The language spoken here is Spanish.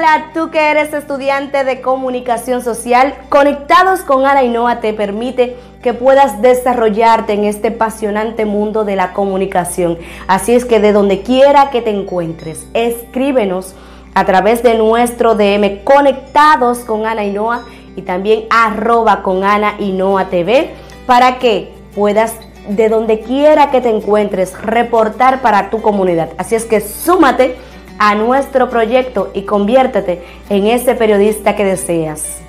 Ahora, tú que eres estudiante de comunicación social, Conectados con Ana Ainhoa te permite que puedas desarrollarte en este apasionante mundo de la comunicación. Así es que de donde quiera que te encuentres, escríbenos a través de nuestro DM Conectados con Ana Ainhoa y también @conAnaAinhoaTV para que puedas de donde quiera que te encuentres reportar para tu comunidad. Así es que súmate a nuestro proyecto y conviértete en ese periodista que deseas.